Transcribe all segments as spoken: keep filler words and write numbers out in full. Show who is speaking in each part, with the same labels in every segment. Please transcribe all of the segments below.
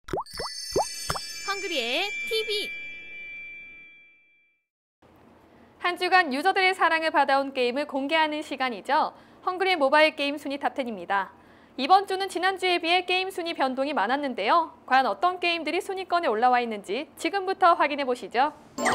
Speaker 1: 헝그리의 티비.
Speaker 2: 한 주간 유저들의 사랑을 받아온 게임을 공개하는 시간이죠. 헝그리의 모바일 게임 순위 탑텐입니다. 이번 주는 지난주에 비해 게임 순위 변동이 많았는데요. 과연 어떤 게임들이 순위권에 올라와 있는지 지금부터 확인해 보시죠.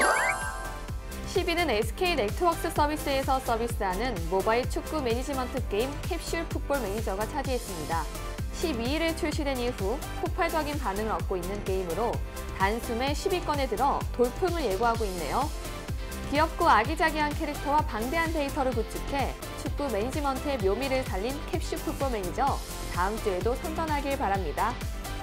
Speaker 2: 십 위는 에스케이 네트워크스 서비스에서 서비스하는 모바일 축구 매니지먼트 게임 캡슐 풋볼 매니저가 차지했습니다. 십이 일에 출시된 이후 폭발적인 반응을 얻고 있는 게임으로 단숨에 십 위권에 들어 돌풍을 예고하고 있네요. 귀엽고 아기자기한 캐릭터와 방대한 데이터를 구축해 축구 매니지먼트의 묘미를 살린 캡슐 풋볼 매니저, 다음 주에도 선전하길 바랍니다.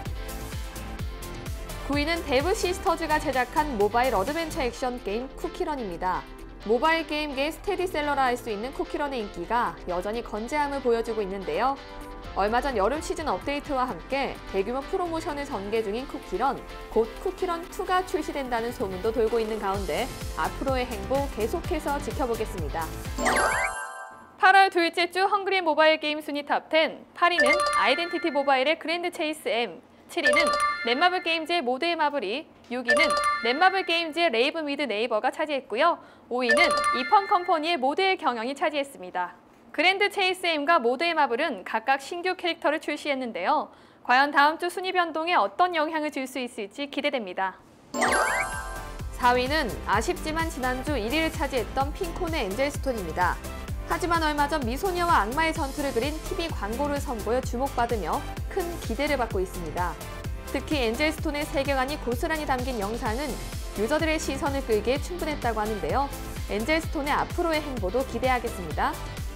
Speaker 2: 구 위는 데브 시스터즈가 제작한 모바일 어드벤처 액션 게임 쿠키런입니다. 모바일 게임계의 스테디셀러라 할 수 있는 쿠키런의 인기가 여전히 건재함을 보여주고 있는데요. 얼마 전 여름 시즌 업데이트와 함께 대규모 프로모션을 전개 중인 쿠키런, 곧 쿠키런 투가 출시된다는 소문도 돌고 있는 가운데 앞으로의 행보 계속해서 지켜보겠습니다. 팔월 둘째 주 헝그리 모바일 게임 순위 탑텐, 팔 위는 아이덴티티 모바일의 그랜드 체이스 M, 칠 위는 넷마블 게임즈의 모드의 마블이, 육 위는 넷마블 게임즈의 레이븐 위드 네이버가 차지했고요. 오 위는 이펀 컴퍼니의 모드의 경영이 차지했습니다. 그랜드 체이스 M과 모드의 마블은 각각 신규 캐릭터를 출시했는데요. 과연 다음 주 순위 변동에 어떤 영향을 줄 수 있을지 기대됩니다. 사 위는 아쉽지만 지난주 일 위를 차지했던 핑콘의 엔젤스톤입니다. 하지만 얼마 전 미소녀와 악마의 전투를 그린 티비 광고를 선보여 주목받으며 큰 기대를 받고 있습니다. 특히 엔젤스톤의 세계관이 고스란히 담긴 영상은 유저들의 시선을 끌기에 충분했다고 하는데요. 엔젤스톤의 앞으로의 행보도 기대하겠습니다.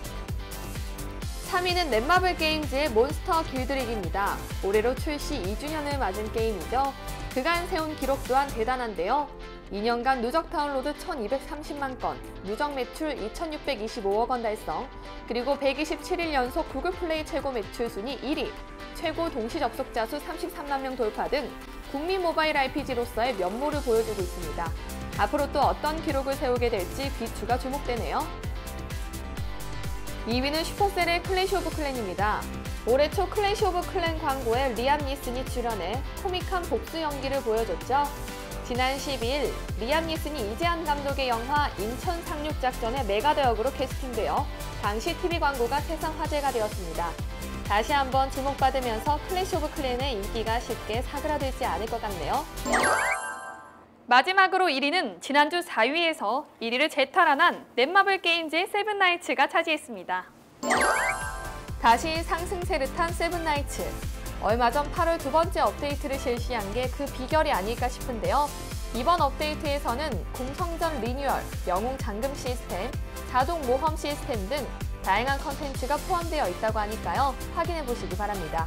Speaker 2: 삼 위는 넷마블 게임즈의 몬스터 길드리기입니다. 올해로 출시 이 주년을 맞은 게임이죠. 그간 세운 기록 또한 대단한데요. 이 년간 누적 다운로드 천이백삼십만 건, 누적 매출 이천육백이십오억 원 달성, 그리고 백이십칠 일 연속 구글 플레이 최고 매출 순위 일 위, 최고 동시 접속자 수 삼십삼만 명 돌파 등 국민 모바일 알피지로서의 면모를 보여주고 있습니다. 앞으로 또 어떤 기록을 세우게 될지 귀추가 주목되네요. 이 위는 슈퍼셀의 클래시 오브 클랜입니다. 올해 초 클래시 오브 클랜 광고에 리암 니슨이 출연해 코믹한 복수 연기를 보여줬죠. 지난 십이 일 리암 니슨이 이재한 감독의 영화 인천 상륙작전의 메가더 역으로 캐스팅되어 당시 티비 광고가 세상 화제가 되었습니다. 다시 한번 주목받으면서 클래시 오브 클랜의 인기가 쉽게 사그라들지 않을 것 같네요. 마지막으로 일 위는 지난주 사 위에서 일 위를 재탈환한 넷마블 게임즈의 세븐나이츠가 차지했습니다. 다시 상승세를 탄 세븐나이츠. 얼마 전 팔월 두 번째 업데이트를 실시한 게 그 비결이 아닐까 싶은데요. 이번 업데이트에서는 공성전 리뉴얼, 영웅 잠금 시스템, 자동 모험 시스템 등 다양한 컨텐츠가 포함되어 있다고 하니까요. 확인해보시기 바랍니다.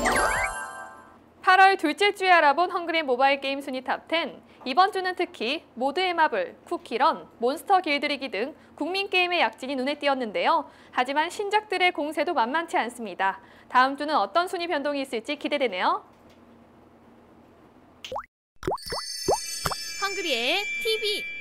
Speaker 2: 팔월 둘째 주에 알아본 헝그리 모바일 게임 순위 탑텐. 이번 주는 특히 모드의 마블, 쿠키런, 몬스터 길들이기 등 국민 게임의 약진이 눈에 띄었는데요. 하지만 신작들의 공세도 만만치 않습니다. 다음 주는 어떤 순위 변동이 있을지 기대되네요.
Speaker 1: 헝그리의 티비.